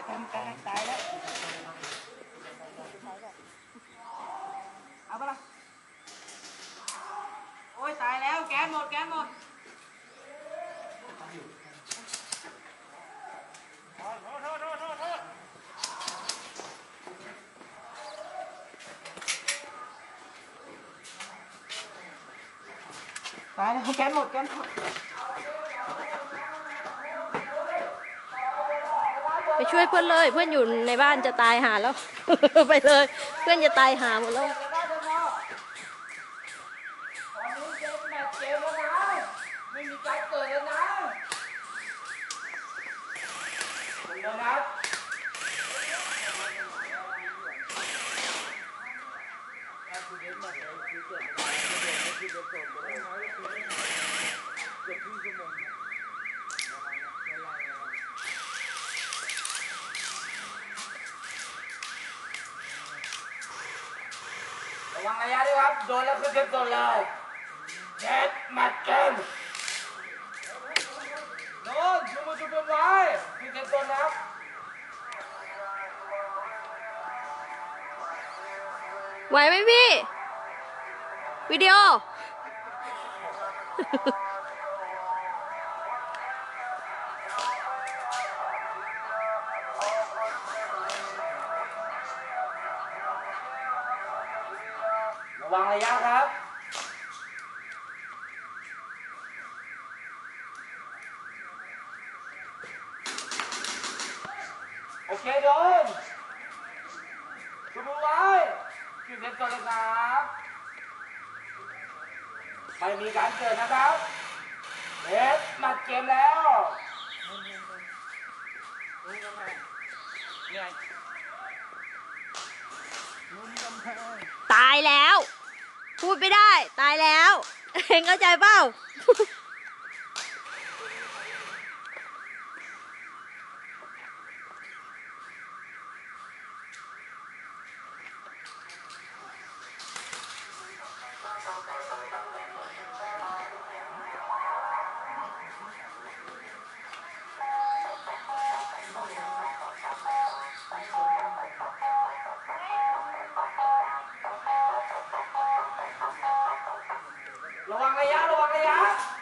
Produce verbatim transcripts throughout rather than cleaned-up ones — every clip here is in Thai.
ตายแล้วเอาปะล่ะโอ้ยตายแล้วแก๊สหมดแก๊สหมดตายแล้วแก๊สหมดแก๊สหมดไปช่วยเพื่อนเลยเพื่อนอยู่ในบ้านจะตายหาแล้ว ไปเลยเพื่อนจะตายหาหมดแล้วไม่มีการเกิดแล้วนะเดี๋ยวนะระวังระยะด้วยครับโดนแล้วคือเจ็บตัวเลยเจ็ดมัดเกมโดนชูมือชูมือไว้คือเจ็บตัวแล้วไหวไหมพี่วิดีโอระวังระยะครับโอเคโดนชูมือไว้คือเจ็บตัวเลยครับไม่มีการเกิดนะครับเอ็ดมัดเกมแล้วตายแล้วพูดไม่ได้ตายแล้วเองเข้าใจเปล่าระวังระยะระวังระยะ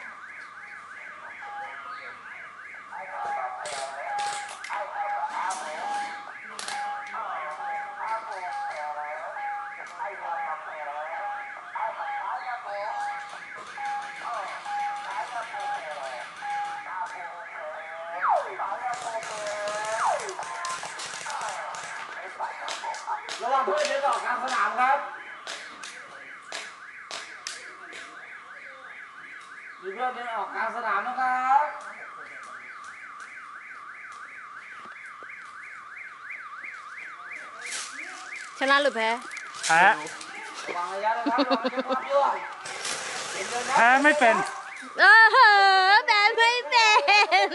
ระวังเพื่อนเดินออกกลางสนามครับมีเพื่อนเดินออกกลางสนามนะครับชนะหรือแพ้แพ้ระวังระยะนะครับระวังเดินออกด้วยแพ้ไม่เป็นเออแพ้ไม่เป็น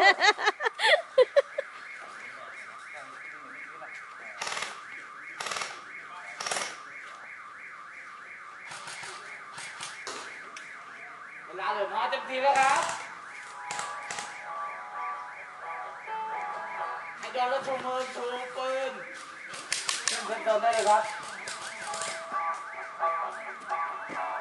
เวลาเหลือน้อยเต็มทีแล้วครับให้โดนแล้วชูมือชูปืนเพิ่มเติมได้เลยครับ